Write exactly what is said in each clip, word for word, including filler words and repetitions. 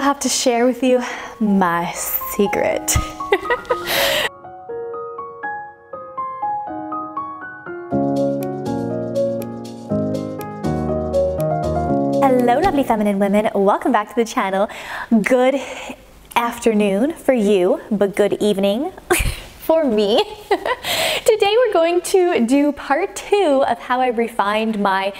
have to share with you my secret. Hello lovely feminine women, welcome back to the channel. Good afternoon for you, but good evening for me. Today we're going to do part two of how I refined my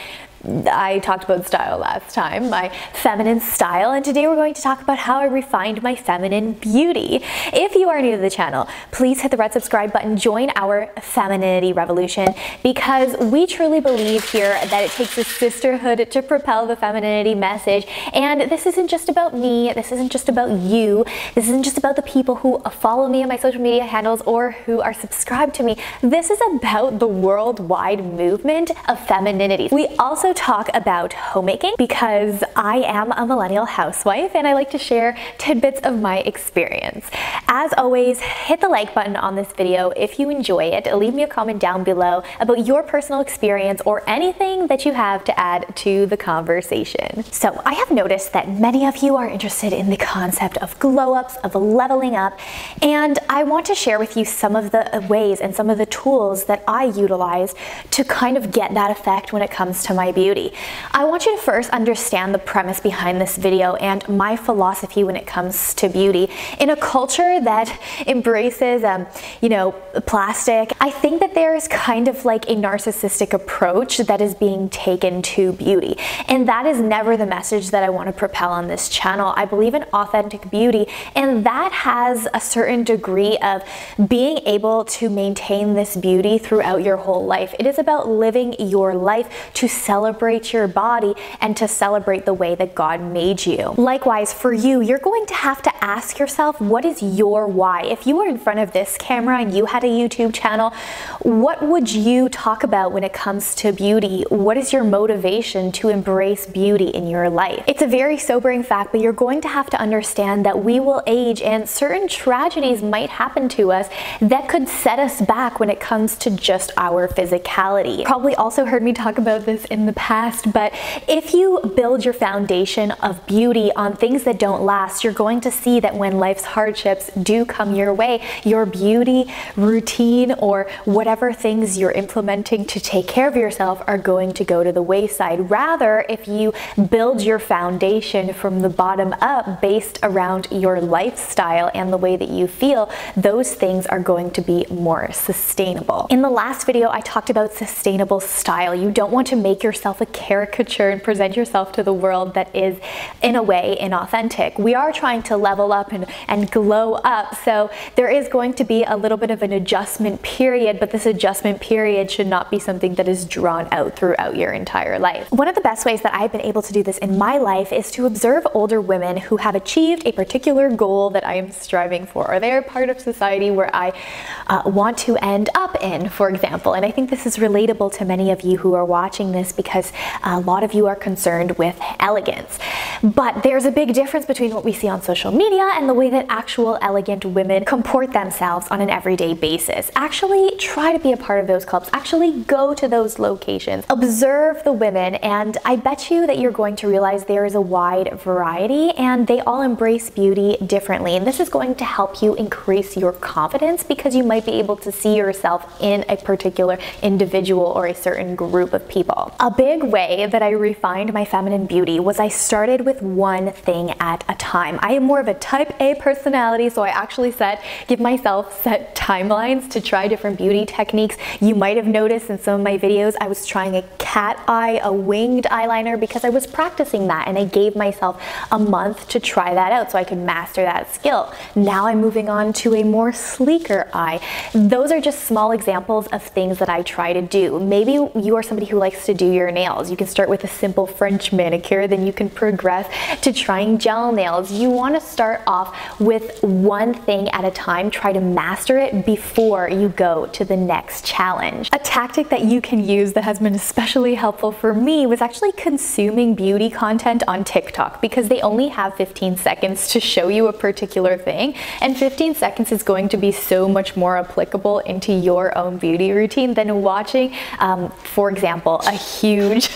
I talked about style last time, my feminine style, and today we're going to talk about how I refined my feminine beauty. If you are new to the channel, please hit the red subscribe button, join our femininity revolution, because we truly believe here that it takes a sisterhood to propel the femininity message. And this isn't just about me, this isn't just about you, this isn't just about the people who follow me on my social media handles or who are subscribed to me. This is about the worldwide movement of femininity. We also talk about homemaking because I am a millennial housewife and I like to share tidbits of my experience. As always, hit the like button on this video if you enjoy it. Leave me a comment down below about your personal experience or anything that you have to add to the conversation. So I have noticed that many of you are interested in the concept of glow ups, of leveling up, and I want to share with you some of the ways and some of the tools that I utilize to kind of get that effect when it comes to my beauty. I want you to first understand the premise behind this video and my philosophy when it comes to beauty. In a culture that embraces, um, you know, plastic, I think that there is kind of like a narcissistic approach that is being taken to beauty. And that is never the message that I want to propel on this channel. I believe in authentic beauty, and that has a certain degree of being able to maintain this beauty throughout your whole life. It is about living your life to celebrate your body and to celebrate the way that God made you. Likewise, for you, you're going to have to ask yourself, what is your why? If you were in front of this camera and you had a YouTube channel, what would you talk about when it comes to beauty? What is your motivation to embrace beauty in your life? It's a very sobering fact, but you're going to have to understand that we will age and certain tragedies might happen to us that could set us back when it comes to just our physicality. You probably also heard me talk about this in the past, but if you build your foundation of beauty on things that don't last, you're going to see that when life's hardships do come your way, your beauty routine or whatever things you're implementing to take care of yourself are going to go to the wayside. Rather, if you build your foundation from the bottom up based around your lifestyle and the way that you feel, those things are going to be more sustainable. In the last video, I talked about sustainable style. You don't want to make yourself a caricature and present yourself to the world that is, in a way, inauthentic. We are trying to level up and, and glow up, so there is going to be a little bit of an adjustment period, but this adjustment period should not be something that is drawn out throughout your entire life. One of the best ways that I've been able to do this in my life is to observe older women who have achieved a particular goal that I am striving for, or they're part of society where I uh, want to end up in, for example. And I think this is relatable to many of you who are watching this because a lot of you are concerned with elegance. But there's a big difference between what we see on social media and the way that actual elegant women comport themselves on an everyday basis. Actually try to be a part of those clubs. Actually go to those locations. Observe the women, and I bet you that you're going to realize there is a wide variety and they all embrace beauty differently. And this is going to help you increase your confidence because you might be able to see yourself in a particular individual or a certain group of people. A big way that I refined my feminine beauty was I started with one thing at a time. I am more of a type A personality, so I actually set, give myself set timelines to try different beauty techniques. You might have noticed in some of my videos I was trying a cat eye, a winged eyeliner, because I was practicing that and I gave myself a month to try that out so I could master that skill. Now I'm moving on to a more sleeker eye. Those are just small examples of things that I try to do. Maybe you are somebody who likes to do your nails. You can start with a simple French manicure, then you can progress to trying gel nails. You want to start off with one thing at a time. Try to master it before you go to the next challenge. A tactic that you can use that has been especially helpful for me was actually consuming beauty content on TikTok, because they only have fifteen seconds to show you a particular thing, and fifteen seconds is going to be so much more applicable into your own beauty routine than watching, um, for example, a huge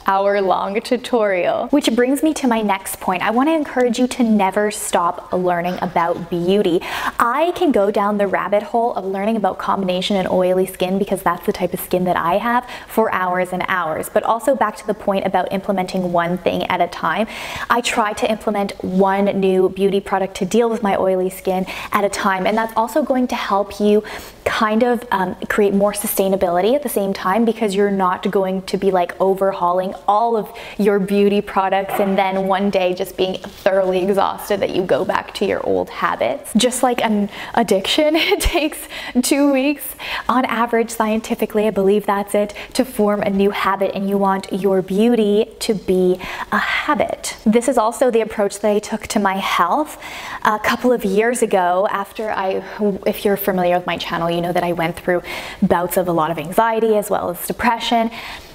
hour long tutorial. Which brings me to my next point. I want to encourage you to never stop learning about beauty. I can go down the rabbit hole of learning about combination and oily skin, because that's the type of skin that I have, for hours and hours. But also back to the point about implementing one thing at a time. I try to implement one new beauty product to deal with my oily skin at a time, and that's also going to help you kind of um, create more sustainability at the same time, because you're not going to be like overhauling all of your beauty products and then one day just being thoroughly exhausted that you go back to your old habits. Just like an addiction, it takes two weeks on average, scientifically, I believe that's it, to form a new habit, and you want your beauty to be a habit. This is also the approach that I took to my health a couple of years ago after I, if you're familiar with my channel, you know that I went through bouts of a lot of anxiety as well as depression.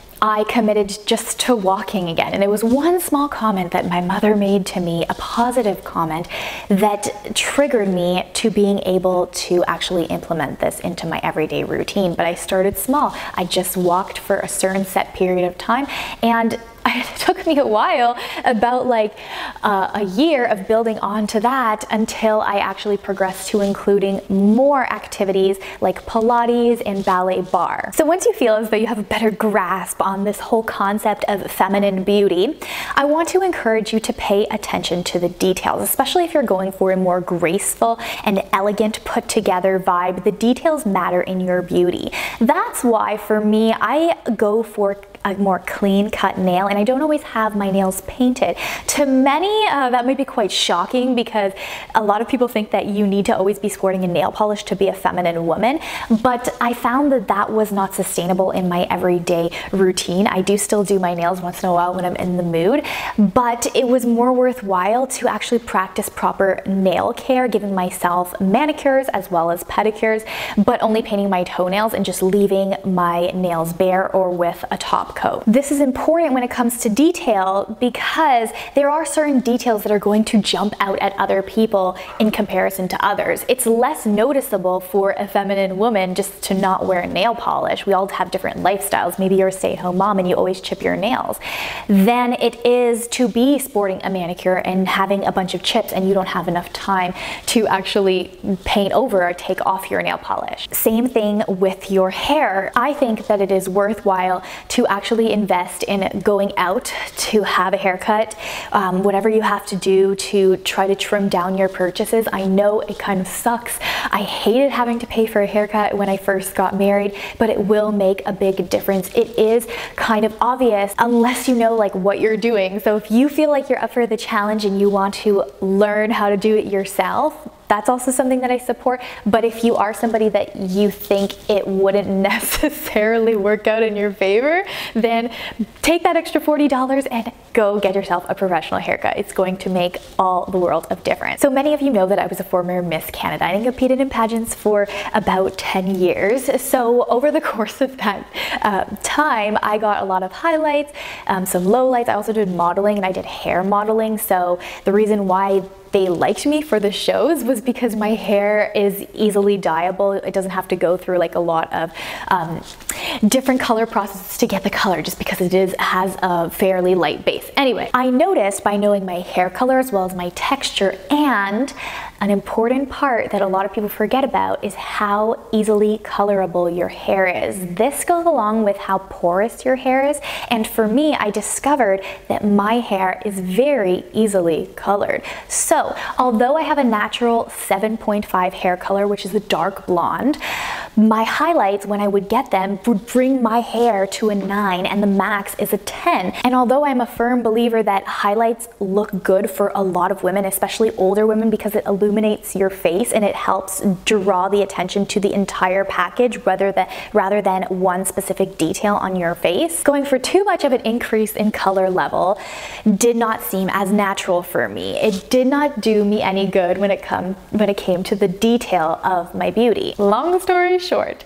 I committed just to walking again. And it was one small comment that my mother made to me, a positive comment, that triggered me to being able to actually implement this into my everyday routine. But I started small. I just walked for a certain set period of time, and it took me a while, about like uh, a year of building onto that, until I actually progressed to including more activities like Pilates and ballet bar. So once you feel as though you have a better grasp on this whole concept of feminine beauty, I want to encourage you to pay attention to the details, especially if you're going for a more graceful and elegant, put together vibe. The details matter in your beauty. That's why for me, I go for a more clean cut nail, and I don't always have my nails painted. To many, uh, that might be quite shocking, because a lot of people think that you need to always be sporting a nail polish to be a feminine woman, but I found that that was not sustainable in my everyday routine. I do still do my nails once in a while when I'm in the mood, but it was more worthwhile to actually practice proper nail care, giving myself manicures as well as pedicures, but only painting my toenails and just leaving my nails bare or with a top coat. This is important when it comes to detail, because there are certain details that are going to jump out at other people in comparison to others. It's less noticeable for a feminine woman just to not wear nail polish. We all have different lifestyles. Maybe you're a stay-at-home mom and you always chip your nails. Than it is to be sporting a manicure and having a bunch of chips and you don't have enough time to actually paint over or take off your nail polish. Same thing with your hair. I think that it is worthwhile to actually actually invest in going out to have a haircut, um, whatever you have to do to try to trim down your purchases. I know it kind of sucks. I hated having to pay for a haircut when I first got married, but it will make a big difference. It is kind of obvious unless you know like what you're doing. So if you feel like you're up for the challenge and you want to learn how to do it yourself, that's also something that I support. But if you are somebody that you think it wouldn't necessarily work out in your favor, then take that extra forty dollars and go get yourself a professional haircut. It's going to make all the world of difference. So many of you know that I was a former Miss Canada. I competed in pageants for about ten years. So over the course of that uh, time, I got a lot of highlights, um, some lowlights. I also did modeling, and I did hair modeling. So the reason why they liked me for the shows was because my hair is easily dyeable. It doesn't have to go through like a lot of um, different color processes to get the color, just because it is has a fairly light base. Anyway, I noticed by knowing my hair color as well as my texture, and an important part that a lot of people forget about is how easily colorable your hair is. This goes along with how porous your hair is, and for me, I discovered that my hair is very easily colored. So although I have a natural seven point five hair color, which is a dark blonde, my highlights, when I would get them, would bring my hair to a nine, and the max is a ten. And although I'm a firm believer that highlights look good for a lot of women, especially older women, because it illuminates your face and it helps draw the attention to the entire package rather than, rather than one specific detail on your face, going for too much of an increase in color level did not seem as natural for me. It did not do me any good when it come when it came to the detail of my beauty. Long story short,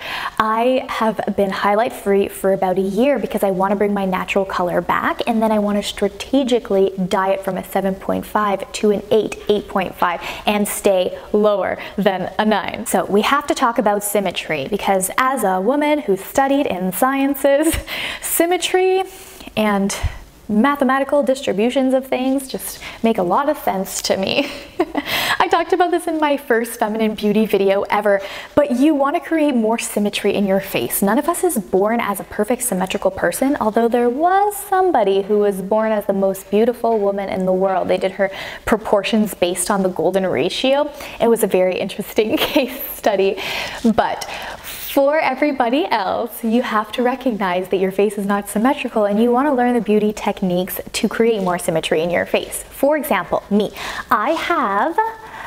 I have been highlight free for about a year because I want to bring my natural color back, and then I want to strategically dye it from a seven point five to an eight, eight point five, and stay lower than a nine. So we have to talk about symmetry, because as a woman who studied in sciences, symmetry and mathematical distributions of things just make a lot of sense to me. I talked about this in my first feminine beauty video ever, but you want to create more symmetry in your face. None of us is born as a perfect symmetrical person, although there was somebody who was born as the most beautiful woman in the world. They did her proportions based on the golden ratio. It was a very interesting case study, but for everybody else, you have to recognize that your face is not symmetrical and you want to learn the beauty techniques to create more symmetry in your face. For example, me, I have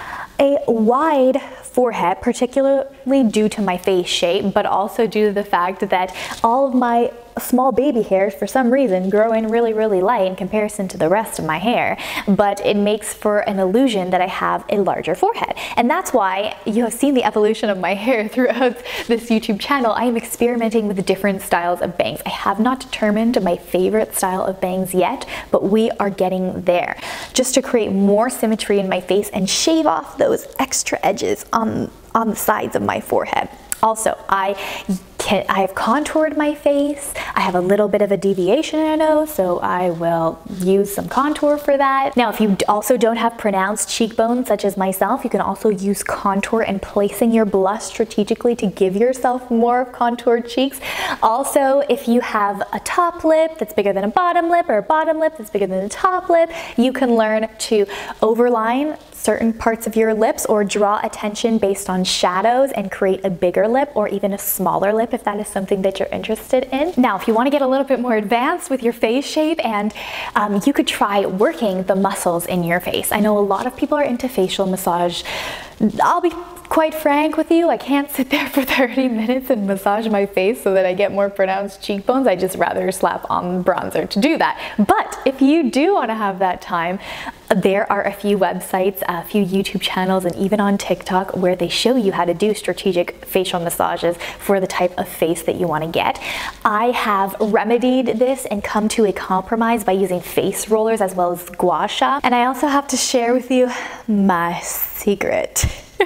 a wide forehead, particularly due to my face shape, but also due to the fact that all of my small baby hairs, for some reason, grow in really, really light in comparison to the rest of my hair, but it makes for an illusion that I have a larger forehead. And that's why you have seen the evolution of my hair throughout this YouTube channel. I am experimenting with different styles of bangs. I have not determined my favorite style of bangs yet, but we are getting there. Just to create more symmetry in my face and shave off those extra edges on, on the sides of my forehead. Also, I can, I have contoured my face. I have a little bit of a deviation in a nose, so I will use some contour for that. Now, if you also don't have pronounced cheekbones, such as myself, you can also use contour and placing your blush strategically to give yourself more contoured cheeks. Also, if you have a top lip that's bigger than a bottom lip, or a bottom lip that's bigger than a top lip, you can learn to overline certain parts of your lips or draw attention based on shadows and create a bigger lip or even a smaller lip if that is something that you're interested in. Now, if you want to get a little bit more advanced with your face shape, and um, you could try working the muscles in your face. I know a lot of people are into facial massage. I'll be quite frank with you, I can't sit there for thirty minutes and massage my face so that I get more pronounced cheekbones. I just rather slap on bronzer to do that. But if you do want to have that time, there are a few websites, a few YouTube channels, and even on TikTok where they show you how to do strategic facial massages for the type of face that you want to get. I have remedied this and come to a compromise by using face rollers as well as gua sha. And I also have to share with you my secret.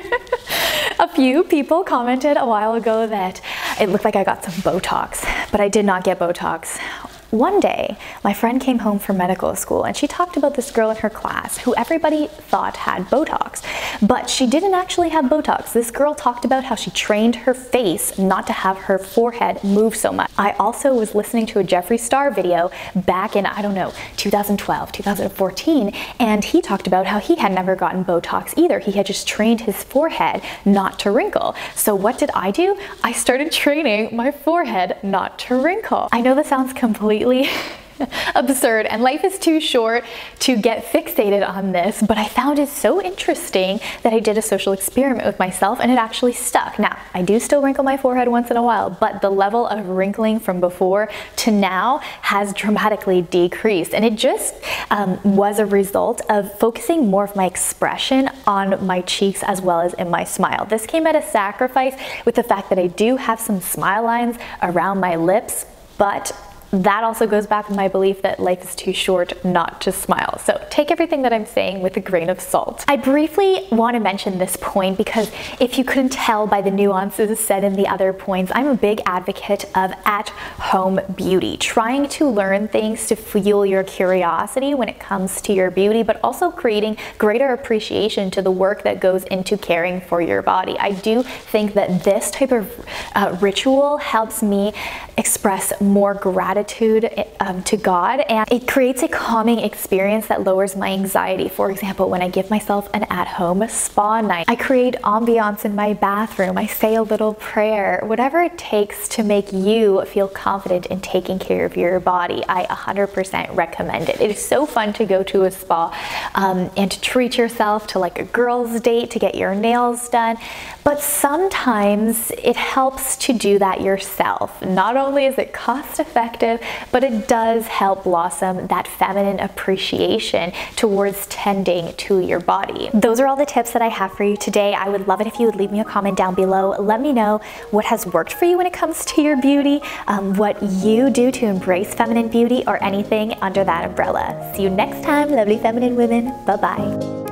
A few people commented a while ago that it looked like I got some Botox, but I did not get Botox. One day, my friend came home from medical school and she talked about this girl in her class who everybody thought had Botox, but she didn't actually have Botox. This girl talked about how she trained her face not to have her forehead move so much. I also was listening to a Jeffree Star video back in, I don't know, two thousand twelve, two thousand fourteen, and he talked about how he had never gotten Botox either. He had just trained his forehead not to wrinkle. So what did I do? I started training my forehead not to wrinkle. I know this sounds completely absurd and life is too short to get fixated on this, but I found it so interesting that I did a social experiment with myself and it actually stuck. Now, I do still wrinkle my forehead once in a while, but the level of wrinkling from before to now has dramatically decreased, and it just um, was a result of focusing more of my expression on my cheeks as well as in my smile. This came at a sacrifice with the fact that I do have some smile lines around my lips, but that also goes back with my belief that life is too short not to smile. So take everything that I'm saying with a grain of salt. I briefly want to mention this point because if you couldn't tell by the nuances said in the other points, I'm a big advocate of at-home beauty, trying to learn things to fuel your curiosity when it comes to your beauty, but also creating greater appreciation to the work that goes into caring for your body. I do think that this type of uh, ritual helps me express more gratitude Um, to God, and it creates a calming experience that lowers my anxiety. For example, when I give myself an at-home spa night, I create ambiance in my bathroom, I say a little prayer, whatever it takes to make you feel confident in taking care of your body. I one hundred percent recommend it. It is so fun to go to a spa um, and to treat yourself to like a girl's date, to get your nails done, but sometimes it helps to do that yourself. Not only is it cost effective, but it does help blossom that feminine appreciation towards tending to your body. Those are all the tips that I have for you today. I would love it if you would leave me a comment down below. Let me know what has worked for you when it comes to your beauty, um, what you do to embrace feminine beauty, or anything under that umbrella. See you next time, lovely feminine women. Bye-bye.